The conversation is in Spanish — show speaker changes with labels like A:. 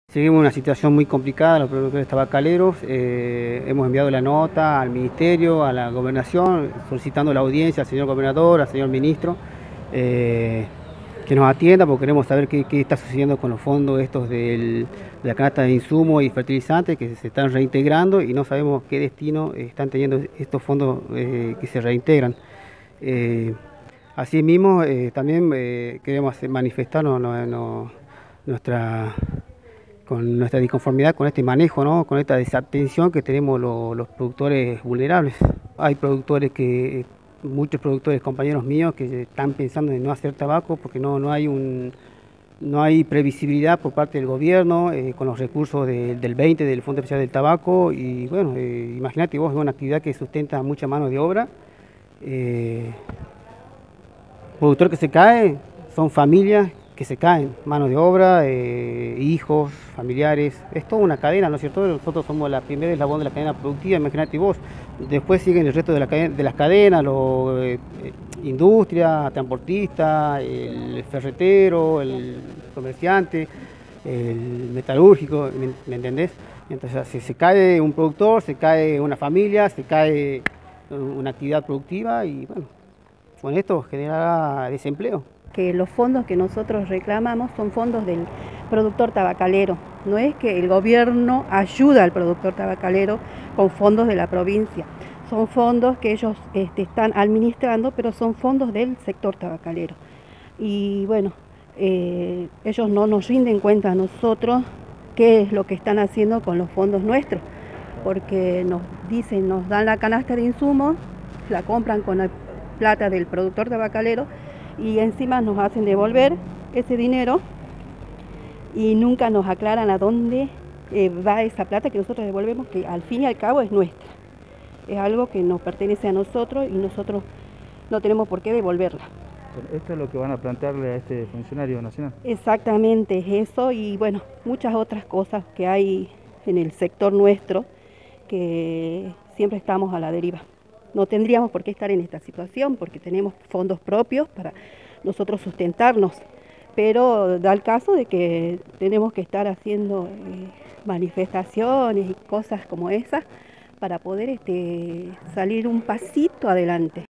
A: Seguimos una situación muy complicada, los productores tabacaleros. Hemos enviado la nota al Ministerio, a la Gobernación, solicitando la audiencia al señor gobernador, al señor ministro, que nos atienda porque queremos saber qué está sucediendo con los fondos estos de la canasta de insumos y fertilizantes que se están reintegrando y no sabemos qué destino están teniendo estos fondos que se reintegran. Asimismo, también queremos manifestarnos con nuestra disconformidad con este manejo, ¿no? Con esta desatención que tenemos los productores vulnerables. Hay muchos productores, compañeros míos, que están pensando en no hacer tabaco porque no hay previsibilidad por parte del gobierno con los recursos del 20 del Fondo Especial del Tabaco. Y bueno, imagínate vos, es una actividad que sustenta mucha mano de obra. Productor que se cae, son familias que se caen, mano de obra, hijos, familiares, es toda una cadena, ¿no es cierto? Nosotros somos la primera eslabón de la cadena productiva, imagínate vos, después siguen el resto de las cadenas, industria, transportista, el ferretero, el comerciante, el metalúrgico, ¿me entendés? Entonces, si se cae un productor, se cae una familia, se cae una actividad productiva y bueno, con esto generará desempleo.
B: Que los fondos que nosotros reclamamos son fondos del productor tabacalero. No es que el gobierno ayuda al productor tabacalero con fondos de la provincia. Son fondos que ellos están administrando, pero son fondos del sector tabacalero. Y bueno, ellos no nos rinden cuenta a nosotros qué es lo que están haciendo con los fondos nuestros, porque nos dicen, nos dan la canasta de insumos, la compran con la plata del productor tabacalero, y encima nos hacen devolver ese dinero y nunca nos aclaran a dónde va esa plata que nosotros devolvemos, que al fin y al cabo es nuestra. Es algo que nos pertenece a nosotros y nosotros no tenemos por qué devolverla.
C: ¿Esto es lo que van a plantearle a este funcionario nacional?
B: Exactamente, es eso y bueno, muchas otras cosas que hay en el sector nuestro que siempre estamos a la deriva. No tendríamos por qué estar en esta situación porque tenemos fondos propios para nosotros sustentarnos, pero da el caso de que tenemos que estar haciendo manifestaciones y cosas como esas para poder salir un pasito adelante.